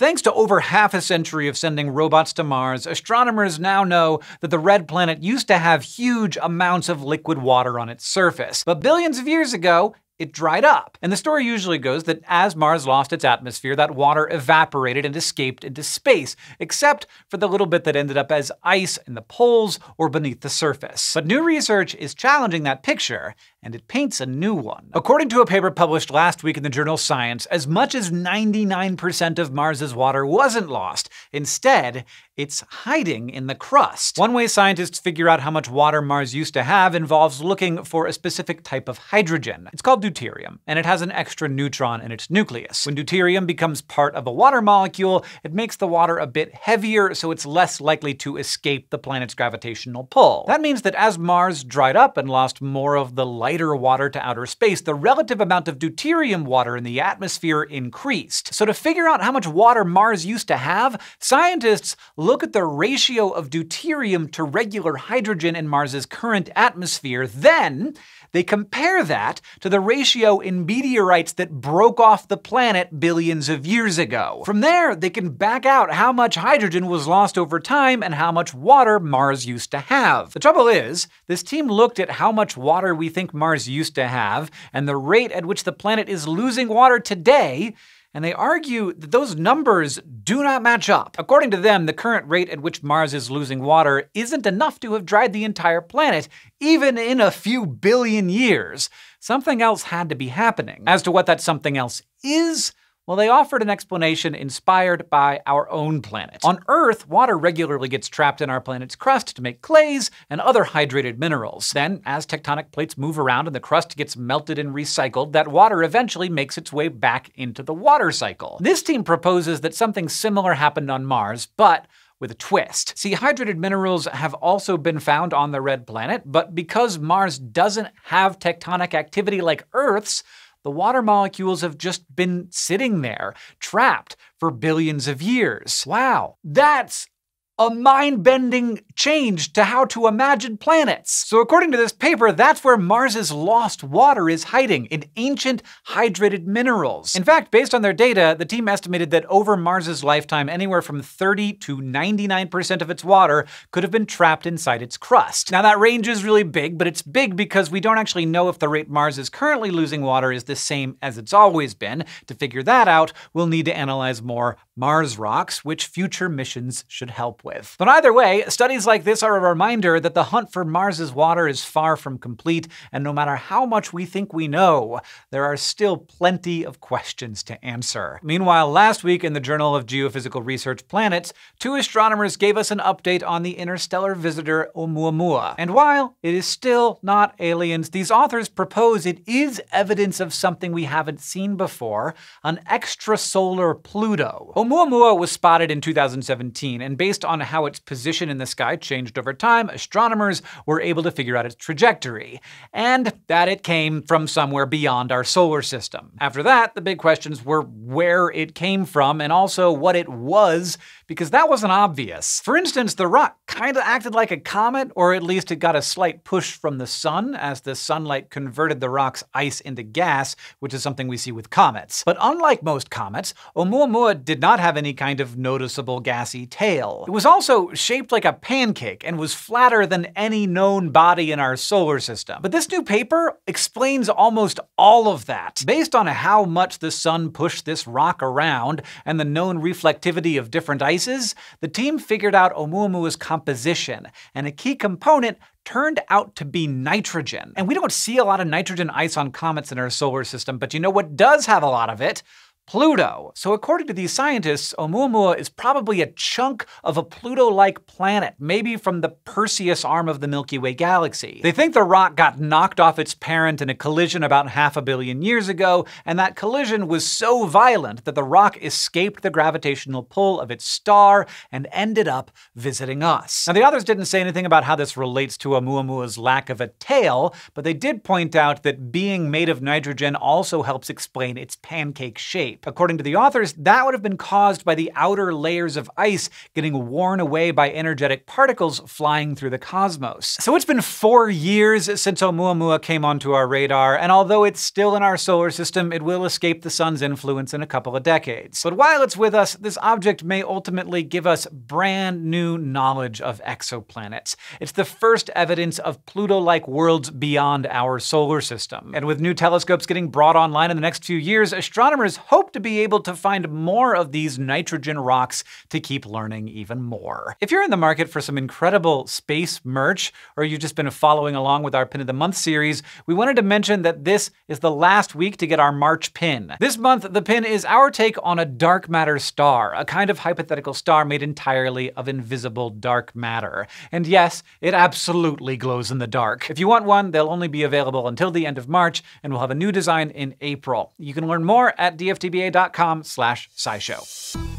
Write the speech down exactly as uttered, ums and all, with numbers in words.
Thanks to over half a century of sending robots to Mars, astronomers now know that the red planet used to have huge amounts of liquid water on its surface. But billions of years ago, it dried up. And the story usually goes that as Mars lost its atmosphere, that water evaporated and escaped into space, except for the little bit that ended up as ice in the poles or beneath the surface. But new research is challenging that picture, and it paints a new one. According to a paper published last week in the journal Science, as much as ninety-nine percent of Mars's water wasn't lost. Instead, it's hiding in the crust. One way scientists figure out how much water Mars used to have involves looking for a specific type of hydrogen. It's called deuterium, and it has an extra neutron in its nucleus. When deuterium becomes part of a water molecule, it makes the water a bit heavier, so it's less likely to escape the planet's gravitational pull. That means that as Mars dried up and lost more of the lighter water to outer space, the relative amount of deuterium water in the atmosphere increased. So to figure out how much water Mars used to have, scientists look at the ratio of deuterium to regular hydrogen in Mars's current atmosphere. Then they compare that to the ratio in meteorites that broke off the planet billions of years ago. From there, they can back out how much hydrogen was lost over time and how much water Mars used to have. The trouble is, this team looked at how much water we think Mars used to have and the rate at which the planet is losing water today, and they argue that those numbers do not match up. According to them, the current rate at which Mars is losing water isn't enough to have dried the entire planet, even in a few billion years. Something else had to be happening. As to what that something else is, well, they offered an explanation inspired by our own planet. On Earth, water regularly gets trapped in our planet's crust to make clays and other hydrated minerals. Then, as tectonic plates move around and the crust gets melted and recycled, that water eventually makes its way back into the water cycle. This team proposes that something similar happened on Mars, but with a twist. See, hydrated minerals have also been found on the red planet, but because Mars doesn't have tectonic activity like Earth's, the water molecules have just been sitting there, trapped for billions of years. Wow, that's a mind-bending change to how to imagine planets. So according to this paper, that's where Mars's lost water is hiding, in ancient hydrated minerals. In fact, based on their data, the team estimated that over Mars's lifetime, anywhere from thirty to ninety-nine percent of its water could have been trapped inside its crust. Now that range is really big, but it's big because we don't actually know if the rate Mars is currently losing water is the same as it's always been. To figure that out, we'll need to analyze more Mars rocks, which future missions should help with. With. But either way, studies like this are a reminder that the hunt for Mars's water is far from complete, and no matter how much we think we know, there are still plenty of questions to answer. Meanwhile, last week in the Journal of Geophysical Research Planets, two astronomers gave us an update on the interstellar visitor Oumuamua. And while it is still not aliens, these authors propose it is evidence of something we haven't seen before, an extrasolar Pluto. Oumuamua was spotted in two thousand seventeen, and based on how its position in the sky changed over time, astronomers were able to figure out its trajectory, and that it came from somewhere beyond our solar system. After that, the big questions were where it came from and also what it was, because that wasn't obvious. For instance, the rock kinda acted like a comet, or at least it got a slight push from the sun as the sunlight converted the rock's ice into gas, which is something we see with comets. But unlike most comets, Oumuamua did not have any kind of noticeable gassy tail. It was also shaped like a pancake and was flatter than any known body in our solar system. But this new paper explains almost all of that. Based on how much the sun pushed this rock around and the known reflectivity of different ices, the team figured out Oumuamua's composition, and a key component turned out to be nitrogen. And we don't see a lot of nitrogen ice on comets in our solar system, but you know what does have a lot of it? Pluto. So according to these scientists, Oumuamua is probably a chunk of a Pluto-like planet, maybe from the Perseus arm of the Milky Way galaxy. They think the rock got knocked off its parent in a collision about half a billion years ago, and that collision was so violent that the rock escaped the gravitational pull of its star and ended up visiting us. Now the authors didn't say anything about how this relates to Oumuamua's lack of a tail, but they did point out that being made of nitrogen also helps explain its pancake shape. escape. According to the authors, that would have been caused by the outer layers of ice getting worn away by energetic particles flying through the cosmos. So it's been four years since Oumuamua came onto our radar, and although it's still in our solar system, it will escape the sun's influence in a couple of decades. But while it's with us, this object may ultimately give us brand new knowledge of exoplanets. It's the first evidence of Pluto-like worlds beyond our solar system. And with new telescopes getting brought online in the next few years, astronomers hope to be able to find more of these nitrogen rocks to keep learning even more. If you're in the market for some incredible space merch, or you've just been following along with our Pin of the Month series, we wanted to mention that this is the last week to get our March pin. This month, the pin is our take on a dark matter star, a kind of hypothetical star made entirely of invisible dark matter. And yes, it absolutely glows in the dark. If you want one, they'll only be available until the end of March, and we'll have a new design in April. You can learn more at d f t b a dot com slash scishow.